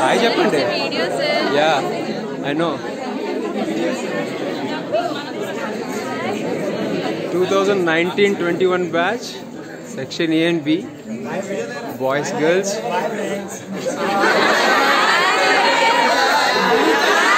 Hi చెప్పండి. Yeah I know. 2019-21 batch, section A and B, boys girls.